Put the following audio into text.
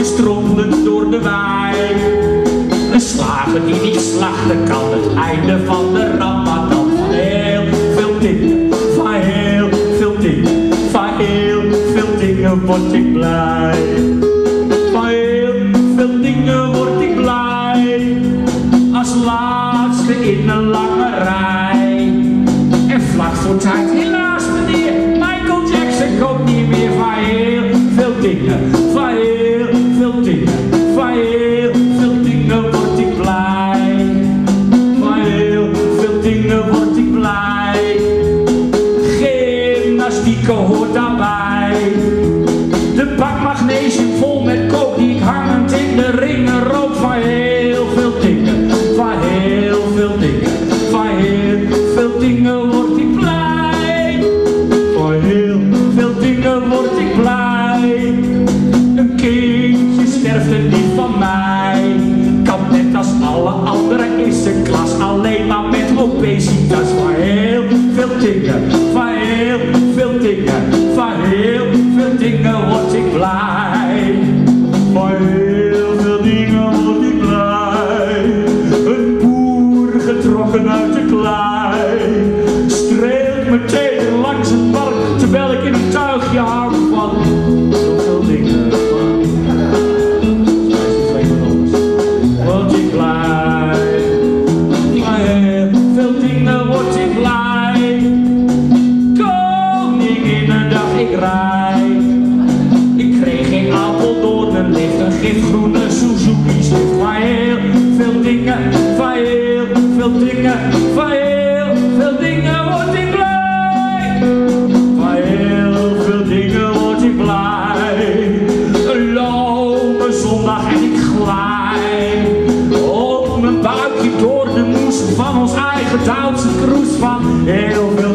je strompelend door de wei. Een slager die niet slachten kan, het einde van de Ramadan. Van heel veel dingen, van heel veel dingen, van heel veel dingen word ik blij. Van heel veel dingen word ik blij. Als laatste in een lange rij. En vlak voor tijd, helaas meneer, Michael Jackson komt niet meer. Van heel veel dingen, van heel veel dingen, van heel veel dingen word ik blij. Van heel veel dingen word ik blij. Gymnastiek hoort daarbij. De bak magnesium vol met coke, hangend in de ringen, rook van heel veel dingen, van heel veel dingen, van heel veel dingen word ik blij. Van heel veel dingen word ik blij. Een kindje sterft er niet van mij, kan net als alle anderen in zijn klas, alleen maar met obesitas. Van heel veel dingen, van heel veel dingen, van heel veel dingen word ik blij. Van heel veel dingen word ik blij. Een boer getrokken uit de klei streelt meteen langs het park, terwijl ik in een tuigje hang van zoveel dingen. Word ik blij. Van heel veel dingen word ik blij. Koninginnedag ik rij. Ik kreeg geen Apeldoorn, licht een gifgroene Suzuki stift. Van heel veel dingen, van heel veel dingen, van heel veel dingen word ik blij. Van heel veel dingen word ik blij. Een lome zondag en ik glij op mijn buikje door de moes van ons eigen Duitse kroes. Van heel veel